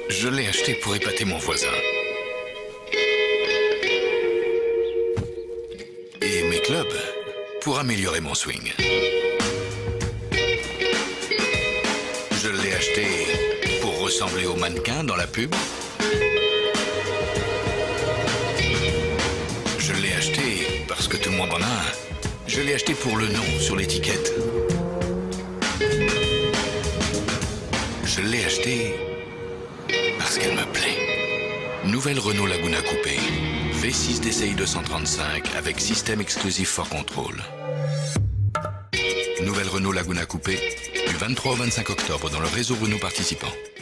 Je l'ai acheté pour épater mon voisin. Et mes clubs pour améliorer mon swing. Je l'ai acheté pour ressembler au mannequin dans la pub. Je l'ai acheté parce que tout le monde en a un. Je l'ai acheté pour le nom sur l'étiquette. Je l'ai acheté parce qu'elle me plaît. Nouvelle Renault Laguna Coupé. V6 DCI 235 avec système exclusif Ford Control. Nouvelle Renault Laguna Coupé du 23 au 25 octobre dans le réseau Renault participant.